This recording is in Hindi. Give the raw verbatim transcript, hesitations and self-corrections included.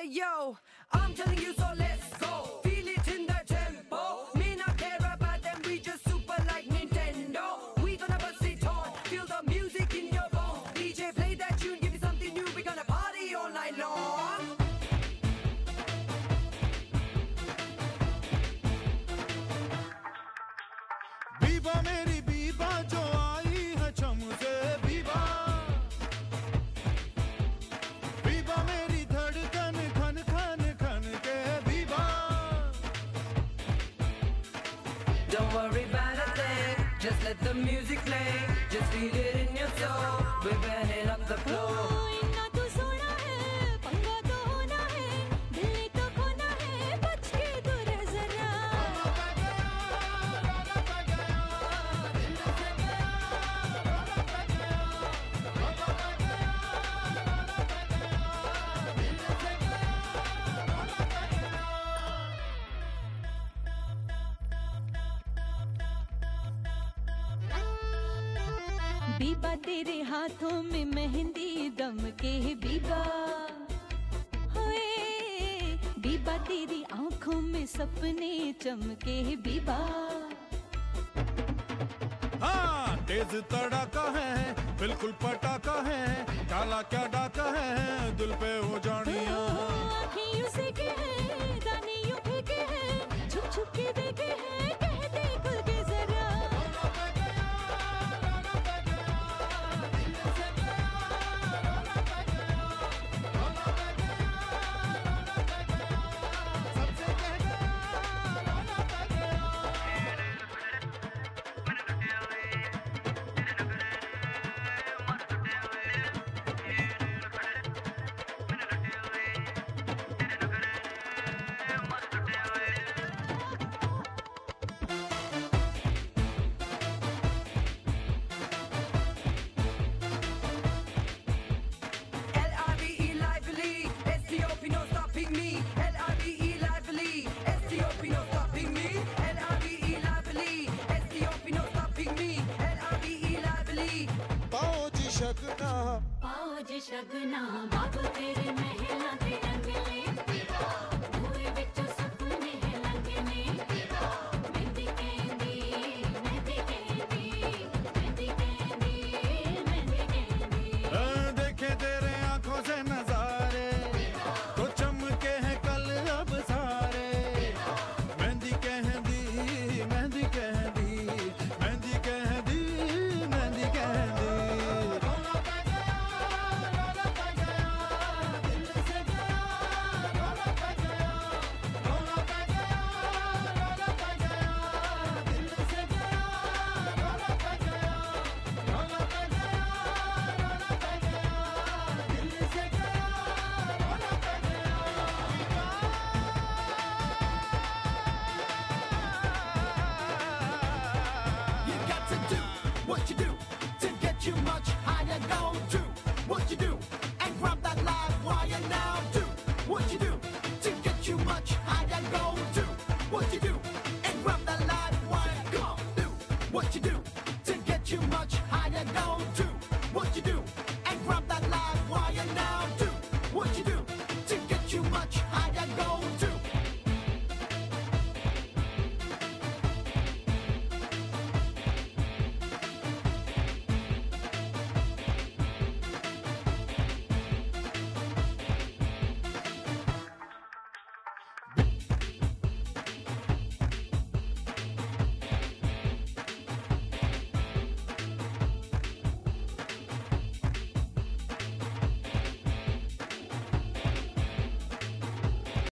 Hey yo, I'm telling you, so let's go. Feel it in the tempo. Me not care about them, we just super like Nintendo. We gonna bust it on, feel the music in your bones. D J play that tune, give me something new. We gonna party all night long. Biba मेरी बीबा जो आई है छम से बीबा, बीबा मेरी धड़कन खन खन खन के Biba. Don't worry about a thing, just let the music play. Just feel it in your soul, we're burning up the floor. Biba तेरे हाथों में मेहंदी दम के बीबा, होए बीबा तेरी आंखों में सपने चमके बीबा. हाँ तेज तड़ाका है, बिल्कुल पटाखा है, काला क्या डाका है, दिल पे हो जानिया. आँखें यूं से के हैं, दाने यूं फेंके हैं, छुप छुप के देखे हैं, कह दे खुल के जरा. पाओ जी शगना, पाओ जी शगना बाबू